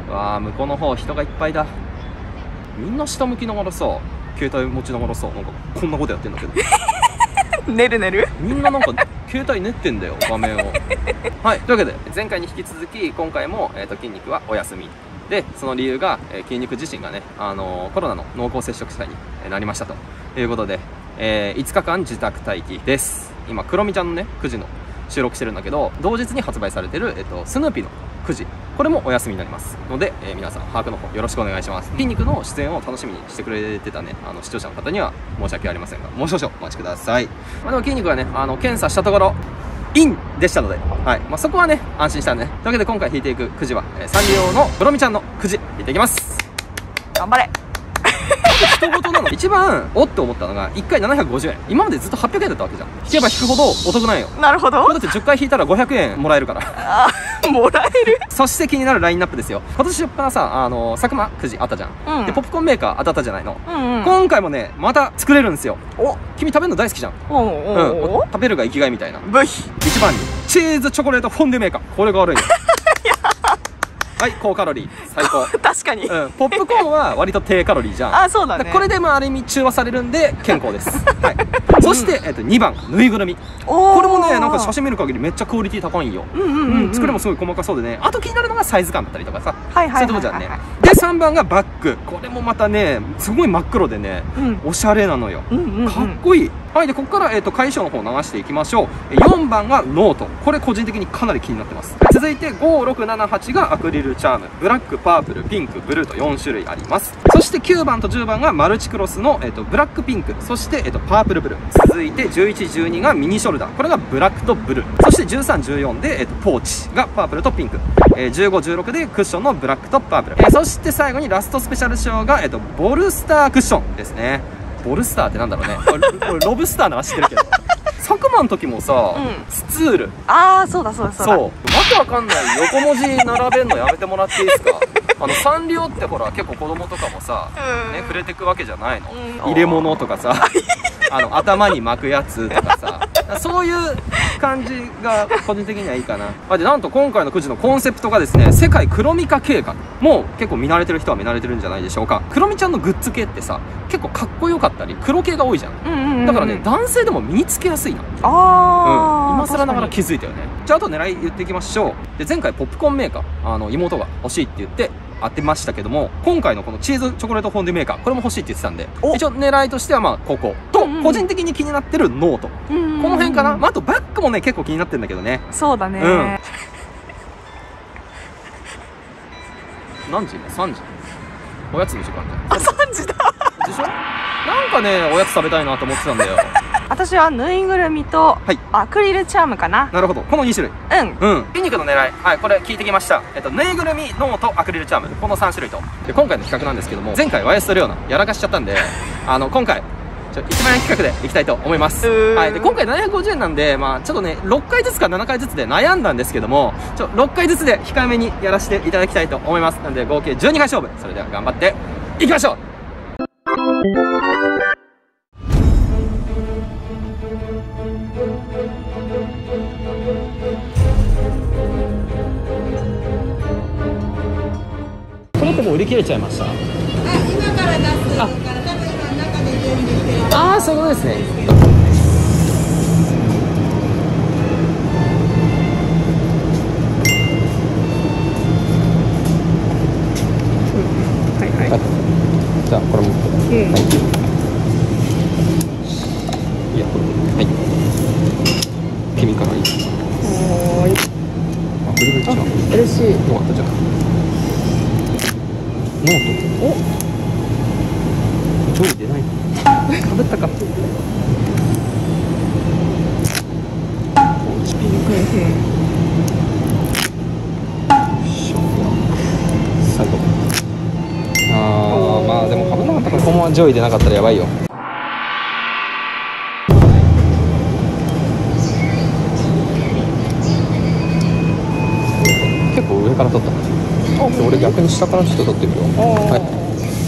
わあ、向こうの方人がいっぱいだ。みんな下向きながらさ、携帯持ちながらさ、なんかこんなことやってんだけど寝る寝る。 みんななんか携帯練ってんだよ、画面をはい、というわけで前回に引き続き今回も、筋肉はお休みで、その理由が、筋肉自身がね、コロナの濃厚接触者になりましたということで、5日間自宅待機です。今クロミちゃんのね9時の収録してるんだけど、同日に発売されてる、スヌーピーの9時、これもお休みになりますので、皆さん把握の方よろしくお願いします。筋肉の出演を楽しみにしてくれてたね、視聴者の方には申し訳ありませんが、もう少々お待ちください。でも筋肉はね、検査したところインでしたので、はい、そこはね安心したね。というわけで今回引いていくくじは、サンリオのクロミちゃんのくじ引いていきます。 頑張れ。 人事なの。一番おって思ったのが1回750円、今までずっと800円だったわけじゃん。引けば引くほどお得なんよ。 なるほど。 これだって10回引いたら500円もらえるからあー、もらえる。 そして気になるラインナップですよ。今年出版さ、佐久間くじあったじゃん、でポップコーンメーカー当たったじゃないの、今回もねまた作れるんですよ。お、君食べるの大好きじゃん。食べるが生きがいみたいな。 ブヒ。 一番にチーズチョコレートフォンデュメーカー、これが悪いよはい、高カロリー最高確かに、 ポップコーンは割と低カロリーじゃん。 あ、そうだね。 これである意味中和されるんで健康ですはい、そして、2番ぬいぐるみ。これもねなんか写真見る限りめっちゃクオリティ高いんよ。作りもすごい細かそうでね、あと気になるのがサイズ感だったりとかさ、そういうとこじゃんね。で3番がバッグ。これもまたねすごい真っ黒でね、おしゃれなのよ。かっこいい。はい、でここから、解消の方流していきましょう。4番がノート。これ個人的にかなり気になってます。続いて5678がアクリルチャーム。ブラック、パープル、ピンク、ブルーと4種類あります。そして9番と10番がマルチクロスの、ブラックピンク、そして、パープルブルー。続いて11、12がミニショルダー。これがブラックとブルー。そして13、14で、ポーチがパープルとピンク。15、16でクッションのブラックとパープル。そして最後にラストスペシャルショーが、ボルスタークッションですね。ボルスターってなんだろうね。これロブスターなら知ってるけど佐久間の時もさ、スツール。 ああ、そうだそうだそうだ。 そう、わけわかんない横文字並べんのやめてもらっていいですかサンリオってほら結構子供とかもさ、ね、触れてくわけじゃないの。入れ物とかさ頭に巻くやつとかさそういう感じが個人的にはいいかな。でなんと今回のくじのコンセプトがですね、世界クロミ化計画。もう結構見慣れてる人は見慣れてるんじゃないでしょうか。クロミちゃんのグッズ系ってさ結構かっこよかったり黒系が多いじゃん。だからね男性でも身につけやすいな。今更ながら気づいたよね。じゃああと狙い言っていきましょう。で前回ポップコーンメーカー妹が欲しいって言って当てましたけども、今回のこのチーズチョコレートフォンデュメーカー、これも欲しいって言ってたんで、一応狙いとしてはここと個人的に気になってるノート、この辺かな。あとバッグもね結構気になってるんだけどね。 そうだね。 何時？今3時。おやつの時間じゃん。 あ、3時だでしょ。なんかねおやつ食べたいなと思ってたんだよ私はぬいぐるみとアクリルチャームかな。 なるほど、この2種類。筋肉の狙い、はい、これ聞いてきました。ぬいぐるみ、ノート、アクリルチャーム、この3種類と。で今回の企画なんですけども、前回 YS とレオナやらかしちゃったんで今回1万円企画でいきたいと思います。はい、で今回750円なんで、ちょっとね6回ずつか7回ずつで悩んだんですけども、6回ずつで控えめにやらせていただきたいと思います。なので合計12回勝負。それでは頑張っていきましょう。これってもう売り切れちゃいました。今から出すから、田辺さん中で準備してる。ああ、そういうことですね。はいはい。じゃあこれも。はい。いやこれはい。君からいい。はい。あ、これが一番嬉しい。よかったじゃん。ノート。お。上位出ない。かぶったか。1ピンク。最後。でもかぶらなかったから、このまま上位出なかったらやばいよ。結構上から撮った。俺逆に下からちょっと撮ってみよう。はい。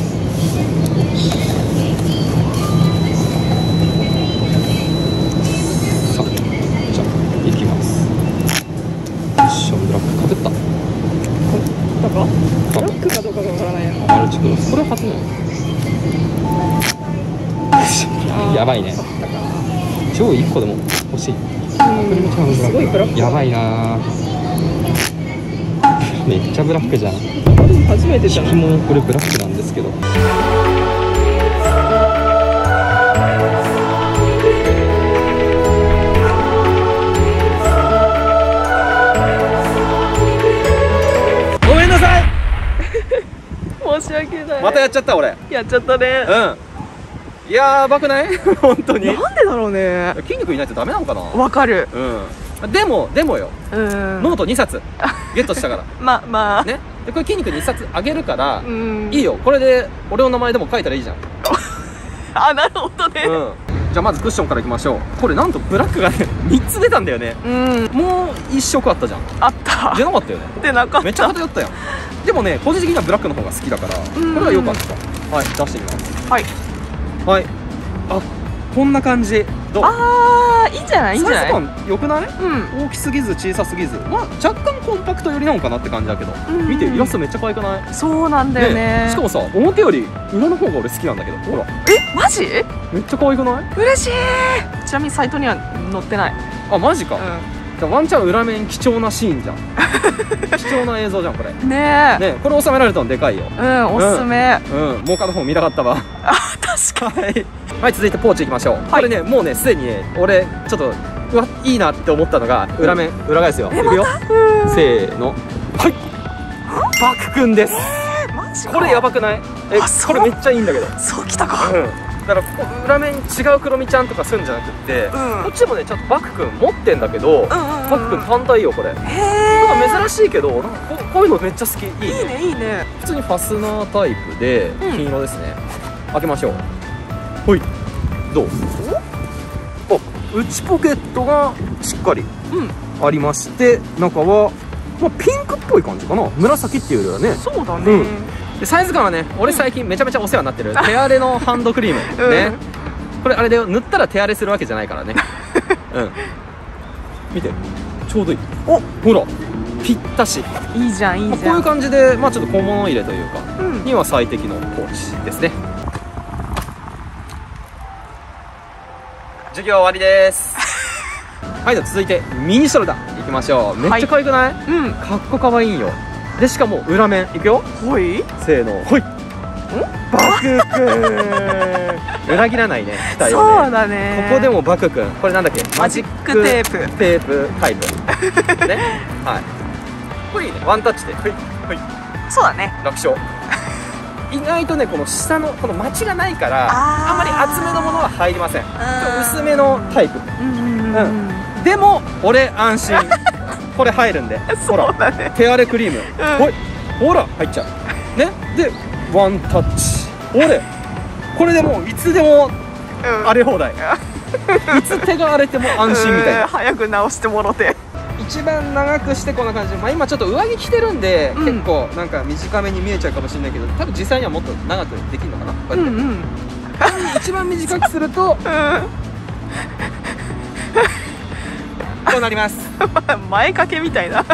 さあ、じゃあいきます。よっしゃ、ブラックかぶった。かぶったか。 かも。 ブラックかどうかがわからないやマルチクロス。これ初なの？やばいね。超1個でも欲しい。 すごいブラック。 やばいな。めっちゃブラックじゃん。 初めてじゃん。 引きもこれブラックなんですけど。ごめんなさい。 申し訳ない。 またやっちゃった俺。 やっちゃったね。 いやばくない？本当に。 なんでだろうね。 筋肉いないとダメなのかな。 わかる。 でもよ。ノート2冊ゲットしたから。 まあね。でこれ筋肉2冊あげるからいいよ。これで俺の名前でも書いたらいいじゃん。 あ、なるほどね。 じゃあまずクッションからいきましょう。これなんとブラックがね3つ出たんだよね。もう1色あったじゃん。 あった。 出なかったよね。 出なかった。 めっちゃ偏ったよ。でもね個人的にはブラックの方が好きだからこれは良かった。はい、出してみます。はい。あ、こんな感じ。どう？ ああ、いいんじゃない？いいんじゃない？ サイズ感良くない？大きすぎず小さすぎず、まあ若干コンパクト寄りなのかなって感じだけど、見てイラストめっちゃ可愛くない？ そうなんだよね。 しかもさ、表より裏の方が俺好きなんだけど、ほら。 マジ？めっちゃ可愛くない？ 嬉しい。ちなみにサイトには載ってない。 あ、マジか。じゃワンチャン裏面貴重なシーンじゃん。貴重な映像じゃんこれ。ねえ。これ収められたのでかいよ。 おすすめ。 もう片方見たかったわ。 あ、確かに。 はい、続いてポーチいきましょう。これね、もうねすでにね俺ちょっとうわいいなって思ったのが裏面裏返すよ。いくよ。せーの。はい。バクくんです。 マジ？ これやばくない？これめっちゃいいんだけど。 そうきたか。 だから裏面違うクロミちゃんとかするんじゃなくってこっちもねちょっとバクくん持ってんだけどバクくん単体よこれ。なんか珍しいけどこういうのめっちゃ好き。いいねいいね。 普通にファスナータイプで金色ですね。開けましょう。ほい。どう？あ、内ポケットがしっかりありまして中はまあピンクっぽい感じかな。紫っていうよりはね。 そうだね。 でサイズ感はね俺最近めちゃめちゃお世話になってる手荒れのハンドクリームね。これあれで塗ったら手荒れするわけじゃないからね。見てちょうどいい。ほらぴったし。 いいじゃんいいじゃん。 こういう感じでまあちょっと小物入れというかには最適のポーチですね。授業終わりです。はい、では続いてミニショルダーいきましょう。めっちゃ可愛くない？かっこ可愛いんよ。でしかも裏面いくよ。 ほい。 せーの。ほい。バクくん。裏切らないね。期待をね。 そうだね。 ここでもバクくん。これなんだっけ？ マジックテープ。 テープタイプ。ね。はい。これいいね。ワンタッチで。ほい。ほい。 そうだね。 楽勝。意外とねこの下のこのマチがないからあんまり厚めのものは入りません。薄めのタイプ。でも俺安心。これ入るんで。ほら手荒れクリーム。ほら入っちゃうね。でワンタッチ。これでもういつでも荒れ放題。いつ手が荒れても安心みたいな。 早く直してもろて。 一番長くしてこんな感じ。まあ今ちょっと上着着てるんで結構なんか短めに見えちゃうかもしれないけど多分実際にはもっと長くできるのかな。こうやって一番短くするとこうなります。 前掛けみたいな。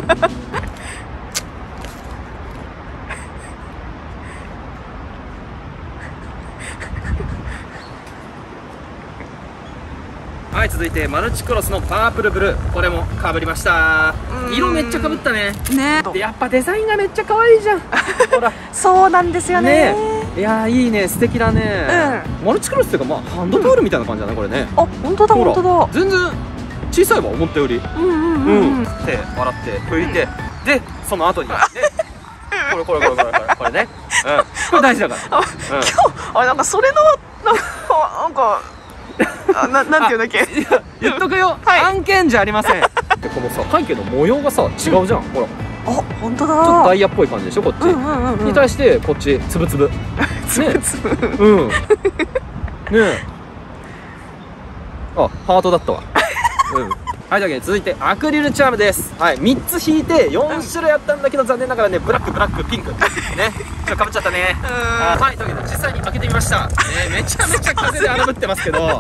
はい、続いてマルチクロスのパープルブルー。これもかぶりました。色めっちゃかぶったね。でやっぱデザインがめっちゃ可愛いじゃん。ほらそうなんですよね。 いやーいいね、素敵だね。マルチクロスっていうかまあハンドタオルみたいな感じだねこれね。 あ、本当だ本当だ。 全然小さいわ思ったより。手洗って拭いてでその後にねこれね。これ大事だから。 今日なんかそれのなんかなんていうんだっけ。 言っとくよ、案件じゃありません。でこのさ背景の模様がさ違うじゃん。ほらあ、本当だ。 ちょっとダイヤっぽい感じでしょこっちに対してこっちつぶつぶね。えあ、ハートだったわ。はい、というわけで続いてアクリルチャームです。はい、3つ引いて4種類あったんだけど残念ながらねブラックピンクねちょっとかぶっちゃったね。はい、というわけで実際に開けてみました。めちゃめちゃ風で荒ぶってますけどはい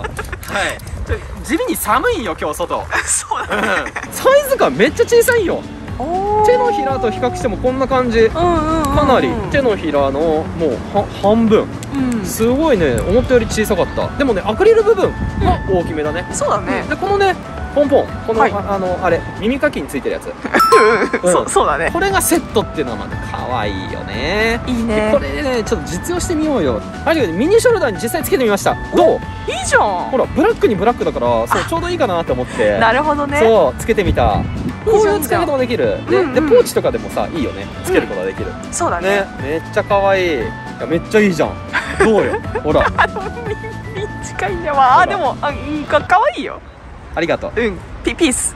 地味に寒いよ今日外。 そうだね。 サイズ感めっちゃ小さいよ。 手のひらと比較してもこんな感じ、かなり手のひらのもう半分、すごいね、思ったより小さかった。でもね、アクリル部分は大きめだね。 そうだね。 でこのねポンポン、この、あれ耳かきについてるやつそうだね。 これがセットっていうのはまた可愛いよね。 いいね。 これねちょっと実用してみようよ。はい、ミニショルダーに実際つけてみました。どう？ いいじゃん。 ほらブラックにブラックだから、そうちょうどいいかなと思って。 なるほどね。 そうつけてみた。こういう使い方もできる。でポーチとかでもさ、いいよね、つけることができる。 そうだね。 めっちゃ可愛い。いやめっちゃいいじゃん。どうよ。ほら短いね。わあ、でもいいか、可愛いよ。 ありがとう。 ピース。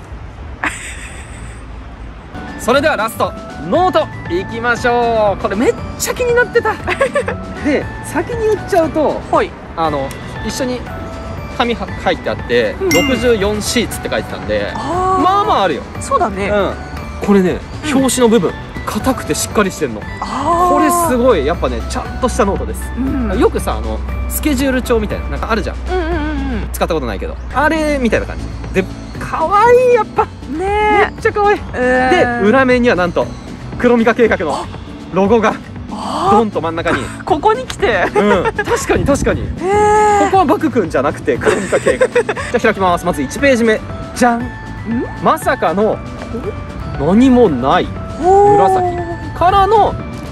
それではラストノートいきましょう。これめっちゃ気になってたで先に言っちゃうと、一緒に紙入ってあって、64シーツって書いてたんで、まあまああるよ。 そうだね。 これね、表紙の部分硬くてしっかりしてんの。これすごいやっぱね、ちゃんとしたノートです。よくさスケジュール帳みたいななんかあるじゃん。使ったことないけど、あれみたいな感じで可愛い。やっぱね、めっちゃ可愛い。で裏面にはなんと黒ミカ計画のロゴがドンと真ん中に。 ここに来て、 確かに確かに。ここはバク君じゃなくて黒ミカ計画。じゃあ開きます。まず1ページ目、じゃん。まさかの何もない紫からの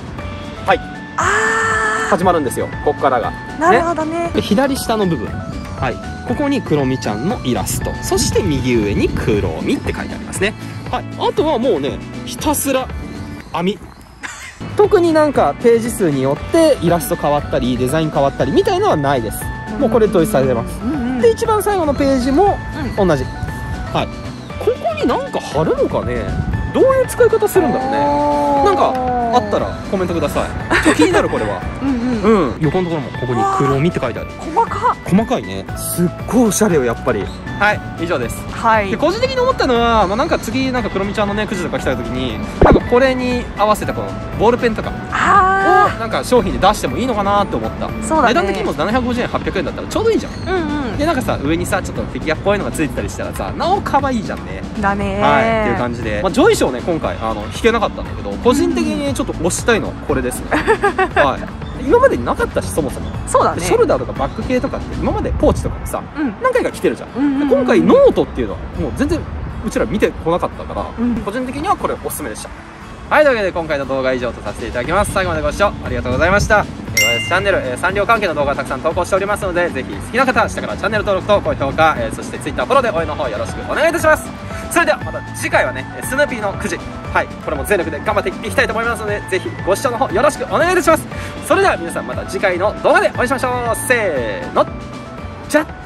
始まるんですよ、ここからが。 なるほどね。 で左下の部分、ここにクロミちゃんのイラスト、そして右上にクロミって書いてありますね。あとはもうね、ひたすら網。特になんかページ数によってイラスト変わったりデザイン変わったりみたいのはないです。もうこれ統一されてます。で一番最後のページも同じ。ここになんか貼るのかね、どういう使い方するんだろうね。なんかあったらコメントください。気になるこれは。横のところもここに黒みって書いてある。細かいね。すっごいおしゃれよやっぱり。以上です。で個人的に思ったのは、なんか次なんか黒みちゃんのねくじとか来た時になんかこれに合わせたこのボールペンとかをなんか商品で出してもいいのかなって思った。値段的にも750円800円だったらちょうどいいじゃん。でなんかさ上にさちょっとフィギュアっぽいのがついてたりしたらさ、なお可愛いじゃんね。 だねっていう感じで、ジョイ賞ね今回弾けなかったんだけど、個人的にちょっと推したいのはこれですね。今までになかったし、そもそも。 そうだね。 ショルダーとかバッグ系とかって今までポーチとかもさ、何回か来てるじゃん。で今回ノートっていうのはもう全然うちら見てこなかったから、個人的にはこれおすすめでした。というわけで今回の動画は以上とさせていただきます。最後までご視聴ありがとうございました。チャンネル、サンリオ関係の動画をたくさん投稿しておりますので、ぜひ好きな方は下からチャンネル登録と高評価、そして Twitter フォローで応援の方よろしくお願いいたします。それではまた次回はね、スヌーピーのくじ、これも全力で頑張っていきたいと思いますので、ぜひご視聴の方よろしくお願いいたします。それでは皆さんまた次回の動画でお会いしましょう。せーの、じゃっ。も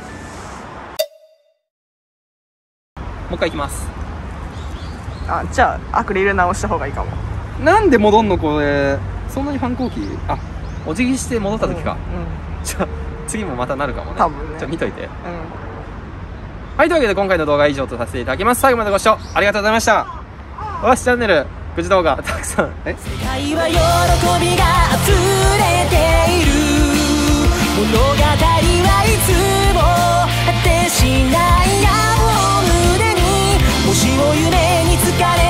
う一回いきます。 じゃあアクリル直した方がいいかも。 なんで戻んのこれ。そんなに反抗期、お辞儀して戻った時か。じゃあ次もまたなるかもね。多分ね。じゃあ見といて。というわけで今回の動画は以上とさせていただきます。最後までご視聴ありがとうございました。わしチャンネルくじ動画たくさん世界は喜びが溢れている。物語はいつも果てしない矢を胸に、もしも夢に疲れ